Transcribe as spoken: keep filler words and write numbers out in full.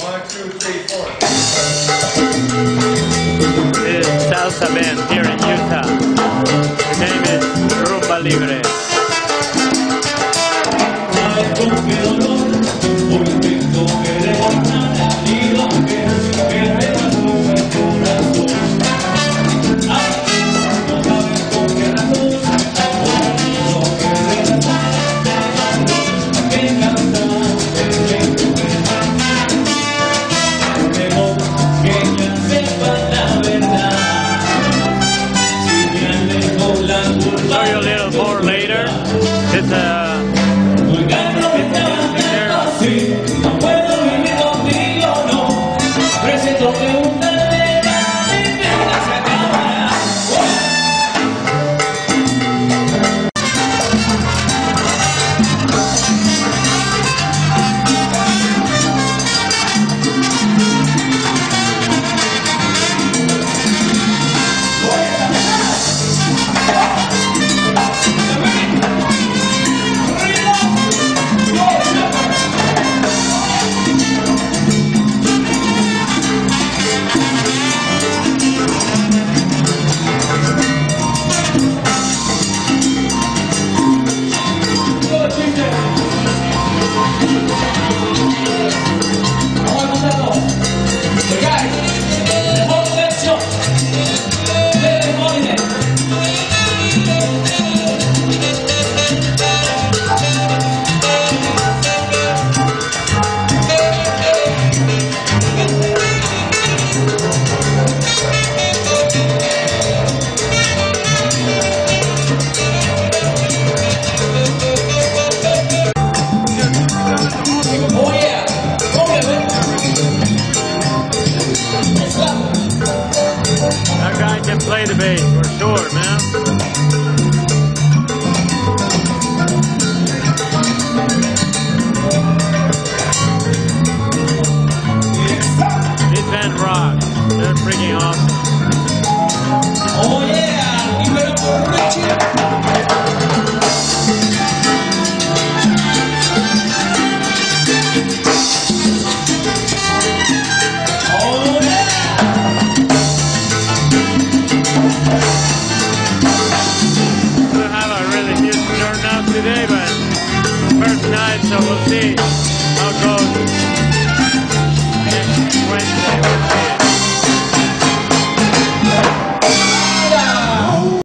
One, two, three, four. This is Salsa Band here in Utah. The name is Rumba Libre. Show you a little more later. It's a that guy can play the bass for sure, man. This band rocks. They're freaking awesome. Oh yeah! Give it up for Richie! Today, but first night, so we'll see how it goes.